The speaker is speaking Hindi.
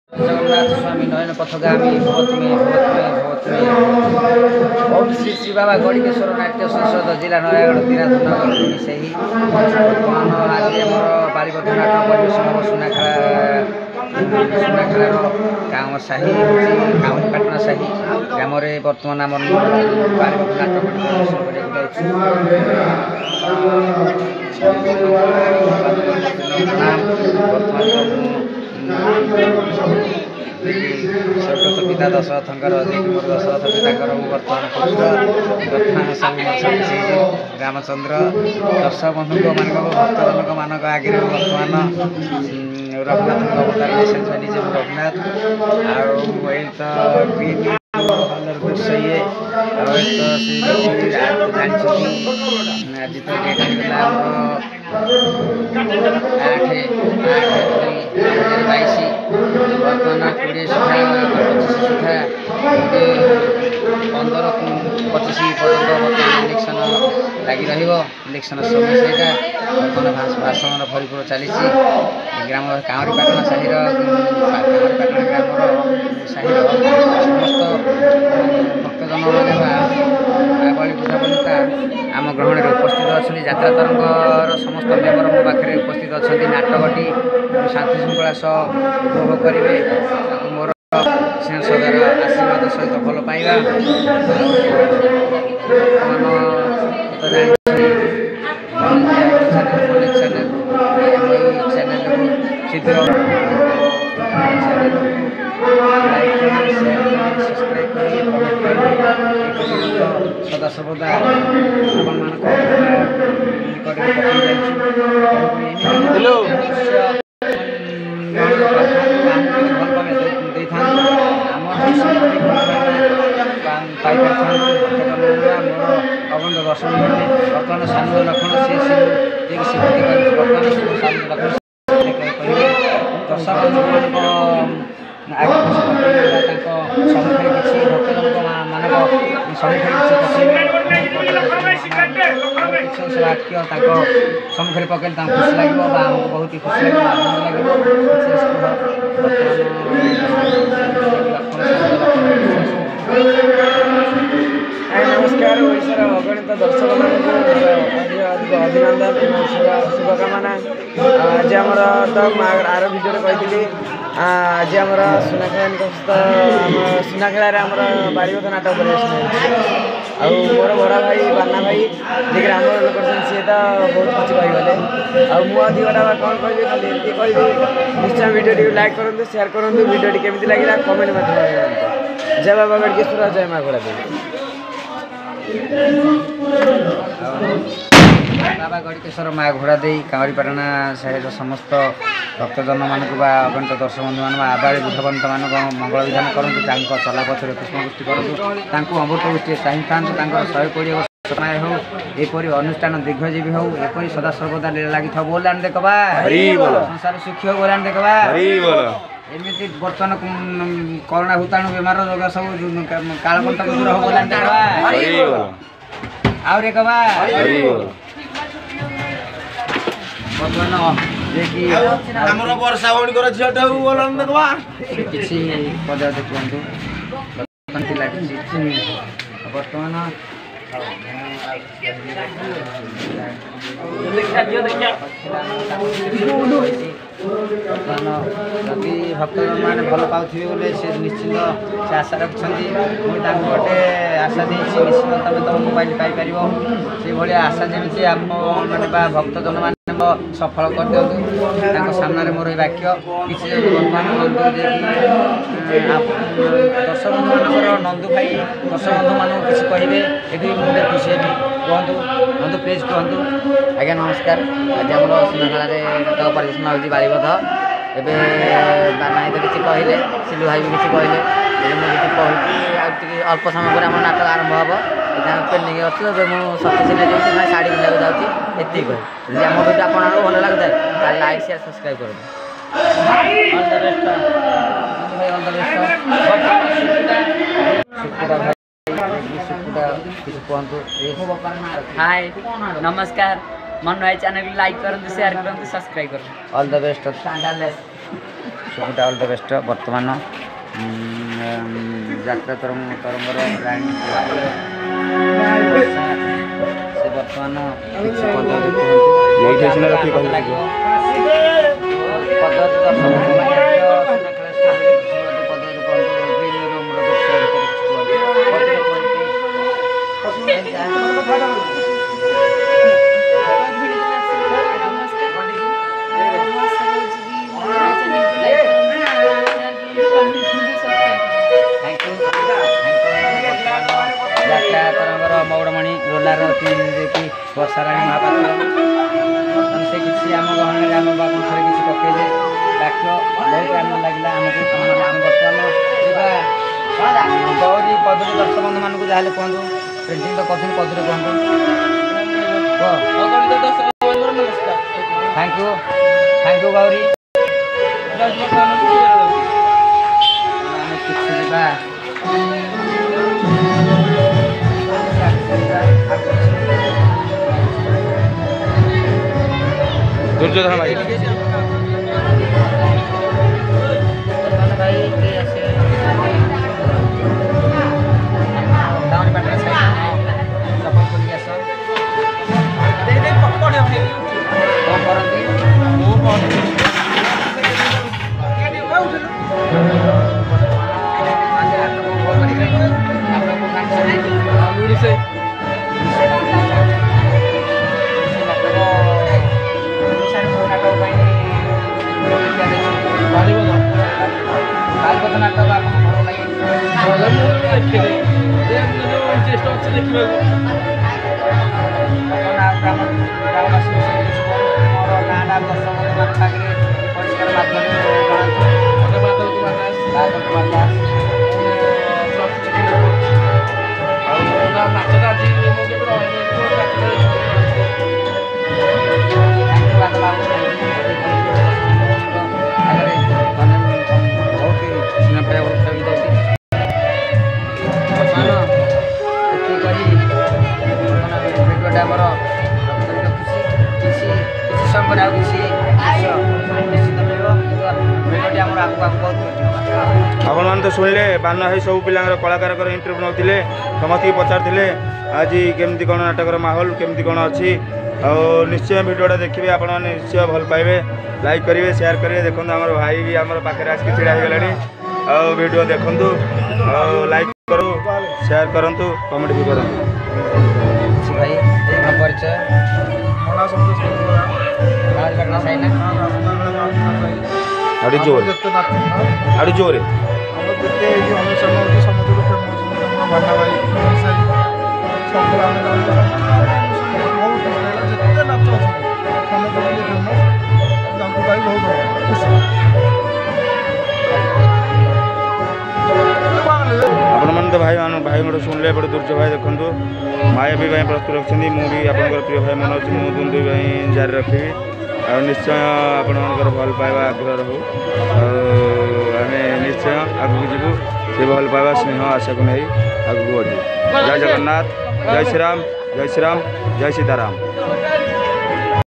जगन्नाथ स्वामी नयन पथगामी भवत में ओम श्री श्री बाबा गणिकेश्वर नाट्य संसद जिला नयागढ़ तीराधनगर से ही बर्तमान आज आम बालीबद्ध नाटक परिवेशन हम सुनाखेलार गाँव साही काउरीपाटना साही ग्राम बर्तमान आम बालीबद्ध नाटक परिवेशन स्वर्गत पिता दशरथंकर मोर दशरथ पिताकर बर्तमान पुत्र वर्तमान स्वामी रामचंद्र दर्शक बंधु मान भक्तजनक मान आगे बर्तमान रघुनाथ अवतार निजे रघुनाथ दृश्य ये आज तो डेट होगा 8/8/2022 बर्तमान 20 सुधा 25 सुधा 15-25 पर्यटन इलेक्शन लगी इलेक्शन समय से बर्तमान भाषण भरपूर चली ग्राम काउरीपाटना साहिर काउरीपाटना ग्राम साहिर समस्त भक्तजन मैंने बुझापनिता आम ग्रहण में उपस्थित अच्छा यात्रा तरंगर समस्त मेम्बर मो पाखे उपस्थित अच्छा नाटकटी शांति श्रृंखला सह उपभोग करेंगे मोर स्नेह सदार आशीर्वाद सहित भल पाइबा शीघ्र सब्सक्राइब सदा सर्वदा अगंध दर्शन बर्तमान सामू लक्षण से दर्शक आगे सम्मुखें किसी भक्तजन मानक सम्मुखें किसी वाक्य सम्मुखें पकड़े खुशी लगे आमको बहुत ही खुशी लगे आनंद लगे नमस्कार ओडार अगणित दर्शक मानक अभिनंदन शुभकामना आज आम तो आर भिडियो कही आज आम सुनाखेला बालीबद्ध नाटक परिवेशन आउ मोर बड़ा भाई बाना भाई जे ग्राम लोक सी तो बहुत किसी कहीगले आधिकटा कौन कह खाली एमती कह निश्चय भिडियो लाइक करूँ शेयर करूँ भिडियो केमी लगे कमेंट मध्य जय बाबा गणकेश्वर जय माँ घोड़ा देवी बाबा गणकेश्वर माँ घोड़ा दे काउरीपाटना साहिर समस्त भक्तजन मानक अगणित दर्शक बंधु मान आबाड़ी बुधबंत मानक मंगल विधान करूँ चला पक्षर पुष्पवृष्टि करूँ अमृत वृष्टि चाहिए था 120 वर्ष समय हो एपरी अनुष्ठान दीर्घजीवी हो एपरी सदा सर्वदा लगी था बोलान देखा संसार सुखी हो बोलान देखा एमती बर्तमान कोरोना भूताणु बेमार रोग सब कालकंटक दूर हो बोलान देखा आउ देखा बर्तमान किसी पदा देखु बर्तमान जदि भक्तजन मैंने भल पाथे बोले से निश्चित से आशा रखते मुझे गोटे आशा दी निश्चित तुम तुम मोबाइल पाइपर से भाई आशा जमी आम मैंने भक्तजन मैंने सफल कर दिखाँ सामने मोर वाक्य किसी बर्तमान नंदू दर्शक बंधु मान नंदू भाई दर्शक बंधु मानक किसी कहे ये मुझे खुशी हेबी कहतु नंदू प्लीज कहतु आज्ञा नमस्कार आज आम सुनाखेला नाटक परिवेशन होगी बालीबद्ध एवं नाई तो किसी कहले सिलू भाई भी किसी कहले मुझे किसी कहूँ अल्प समय पर आम नाटक आरंभ हम यहाँ पेंडिंग अच्छी मुझे सती सिन्हा जो शाढ़ी पिंधा जाऊँगी ये कह आम भिडियो आपको भल लगता है लाइक शेयर सब्सक्राइब करें हाय नमस्कार मन भाई चैनल लाइक करूँ शेयर करूँ सब्सक्राइब करूँ ऑल द बेस्ट। सुकुटा ऑल द बेस्ट वर्तमान यात्रा तरंगर राणी से वर्तमान किसी पद्धति यात्रा तरंगर मौड़मणि रोलार कि वर्षाराणी महापात्र से किसी आम गहन आम बाबुर किसी पकेले डाक्य बहुत आनंद लगे आमको आम बर्तमान गौरी पदरी दर्शक बंधु मानक जहाँ कहूँ प्रिंटिंग तो कर पदरी कहूँ थैंक यू गौरी दुर्योधन भाई आपण मैंने तो शुणिले बान है सब पिला कलाकार इंटरव्यू नौते समस्त पचारे आज केमती कौन नाटक माहौल केमती कौन अच्छी निश्चय भिडियोटा देखिए आपण मैंने निश्चय भल पाइबे लाइक करेंगे शेयर करेंगे देखो आम भाई भी आम पाखे आसिक ढड़ा होगला वीडियो देखूँ लाइक करूँ शेयर करूँ कमेंट भी करूँ परिचय आड़ी जोर आड़ी जोर आपण मैंने तो भाई गोटे शुणिले बड़े दुर्जय भाई देखूँ मायावी भाई प्रस्तुत रखी मुझे आप प्रिय भाई मनोज मुझे दुंदुई भाई जारी रखी और निश्चय आपण भल पाइबा आग्रह रहू आम निश्चय आगू जीवु से भल पाइबा स्नेह आशा को नहीं आगू बढ़ू जय जगन्नाथ जय श्री राम जय सीताराम।